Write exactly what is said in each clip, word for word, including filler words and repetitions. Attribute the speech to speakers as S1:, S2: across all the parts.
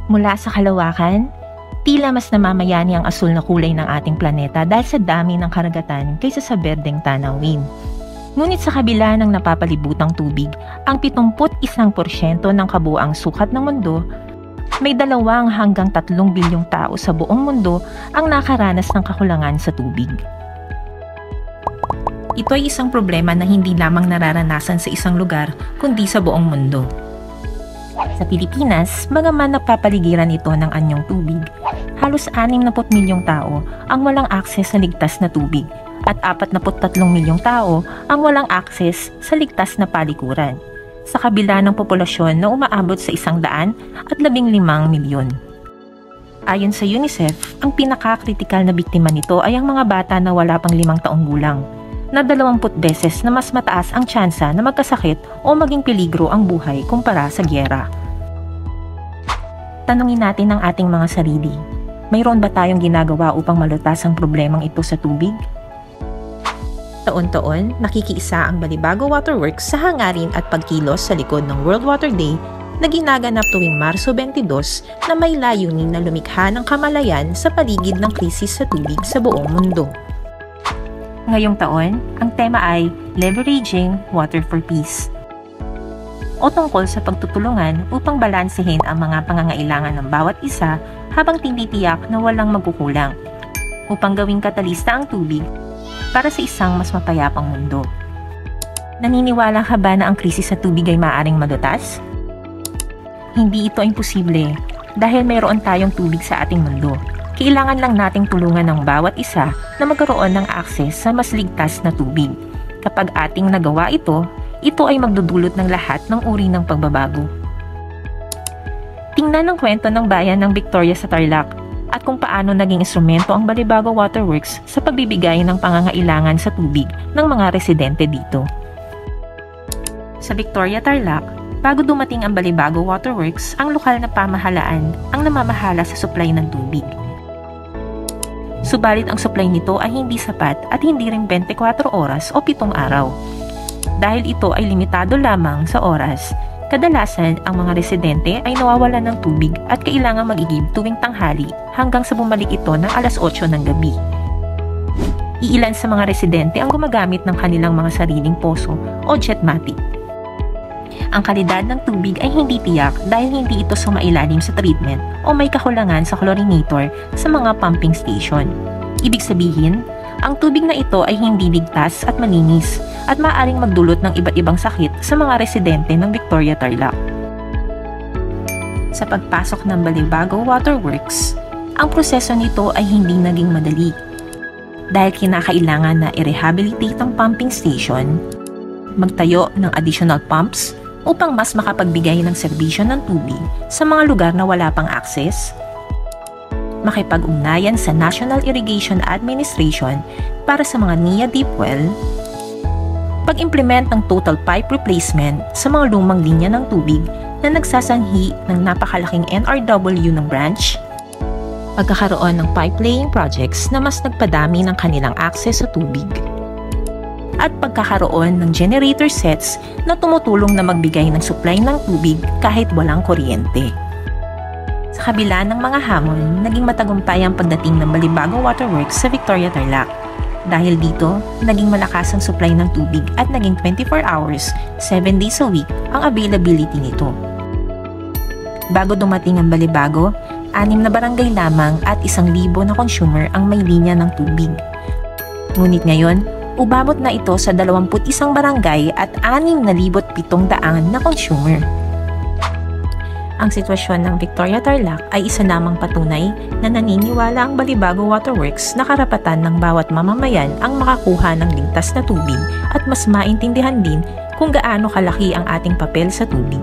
S1: Mula sa kalawakan, tila mas namamayani ang asul na kulay ng ating planeta dahil sa dami ng karagatan kaysa sa berdeng tanawin. Ngunit sa kabila ng napapalibutang tubig, ang pitungput isang porsyento ng kabuang sukat ng mundo, may dalawang hanggang tatlong bilyong tao sa buong mundo ang nakaranas ng kakulangan sa tubig. Ito ay isang problema na hindi lamang nararanasan sa isang lugar kundi sa buong mundo. Sa Pilipinas, bagaman napapaligiran ito ng anyong tubig, halos anim na put milyong tao ang walang akses sa ligtas na tubig at apat na put tatlong milyong tao ang walang akses sa ligtas na palikuran, sa kabila ng populasyon na umaabot sa isang daan at labing limang milyon. Ayon sa UNICEF, ang pinakakritikal na biktima nito ay ang mga bata na wala pang limang taong gulang, na dalawamput beses na mas mataas ang tsansa na magkasakit o maging peligro ang buhay kumpara sa gyera. Tanungin natin ang ating mga sarili, mayroon ba tayong ginagawa upang malutas ang problemang ito sa tubig? Taon-taon, nakikiisa ang Balibago Waterworks sa hangarin at pagkilos sa likod ng World Water Day na ginaganap tuwing Marso twenty-two na may layunin na lumikha ng kamalayan sa paligid ng krisis sa tubig sa buong mundo. Ngayong taon, ang tema ay Leveraging Water for Peace o tungkol sa pagtutulungan upang balansehin ang mga pangangailangan ng bawat isa habang tinitiyak na walang magkukulang upang gawing katalista ang tubig para sa isang mas mapayapang mundo. Naniniwala ka ba na ang krisis sa tubig ay maaaring malutas? Hindi ito imposible dahil mayroon tayong tubig sa ating mundo. Kailangan lang nating tulungan ng bawat isa na magkaroon ng akses sa mas ligtas na tubig. Kapag ating nagawa ito, ito ay magdudulot ng lahat ng uri ng pagbabago. Tingnan ang kwento ng bayan ng Victoria sa Tarlac at kung paano naging instrumento ang Balibago Waterworks sa pagbibigay ng pangangailangan sa tubig ng mga residente dito. Sa Victoria, Tarlac, bago dumating ang Balibago Waterworks, ang lokal na pamahalaan ang namamahala sa supply ng tubig. Subalit ang supply nito ay hindi sapat at hindi rin twenty-four oras o pitong araw. Dahil ito ay limitado lamang sa oras, kadalasan ang mga residente ay nawawalan ng tubig at kailangang mag-igib tuwing tanghali hanggang sa bumalik ito ng alas otso ng gabi. Iilan sa mga residente ang gumagamit ng kanilang mga sariling poso o jetmatic. Ang kalidad ng tubig ay hindi tiyak dahil hindi ito sumailalim sa treatment o may kakulangan sa chlorinator sa mga pumping station. Ibig sabihin, ang tubig na ito ay hindi ligtas at malinis at maaaring magdulot ng iba't ibang sakit sa mga residente ng Victoria, Tarlac. Sa pagpasok ng Balibago Waterworks, ang proseso nito ay hindi naging madali dahil kinakailangan na i-rehabilitate ang pumping station, magtayo ng additional pumps upang mas makapagbigay ng serbisyo ng tubig sa mga lugar na wala pang access, makipag-ugnayan sa National Irrigation Administration para sa mga N I A deep well, pag-implement ng total pipe replacement sa mga lumang linya ng tubig na nagsasanhi ng napakalaking N R W ng branch, pagkakaroon ng pipe laying projects na mas nagpadami ng kanilang access sa tubig, at pagkakaroon ng generator sets na tumutulong na magbigay ng supply ng tubig kahit walang kuryente. Sa kabila ng mga hamon, naging matagumpay ang pagdating ng Balibago Waterworks sa Victoria, Tarlac. Dahil dito, naging malakas ang supply ng tubig at naging twenty-four hours, seven days a week ang availability nito. Bago dumating ang Balibago, anim na barangay lamang at isang libo na consumer ang may linya ng tubig. Ngunit ngayon, umabot na ito sa dalawampu't isang barangay at anim na libot pitong daan na consumer. Ang sitwasyon ng Victoria, Tarlac ay isa namang patunay na naniniwala ang Balibago Waterworks na karapatan ng bawat mamamayan ang makakuha ng ligtas na tubig at mas maintindihan din kung gaano kalaki ang ating papel sa tubig.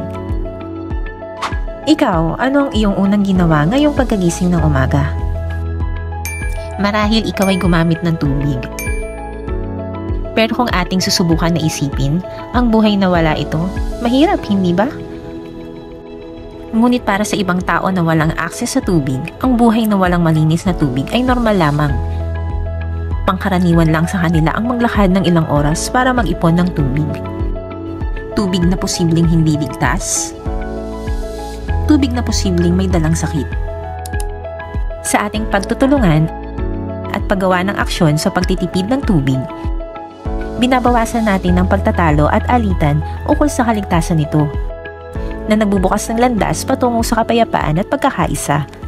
S1: Ikaw, ano ang iyong unang ginawa ngayong pagkagising ng umaga? Marahil ikaw ay gumamit ng tubig. Pero kung ating susubukan na isipin, ang buhay na wala ito, mahirap, hindi ba? Ngunit para sa ibang tao na walang akses sa tubig, ang buhay na walang malinis na tubig ay normal lamang. Pangkaraniwan lang sa kanila ang maglakad ng ilang oras para mag-ipon ng tubig. Tubig na posibleng hindi ligtas. tubig na posibleng may dalang sakit. Sa ating pagtutulungan at paggawa ng aksyon sa pagtitipid ng tubig, binabawasan natin ang pagtatalo at alitan ukol sa kaligtasan nito, na nagbubukas ng landas patungo sa kapayapaan at pagkakaisa.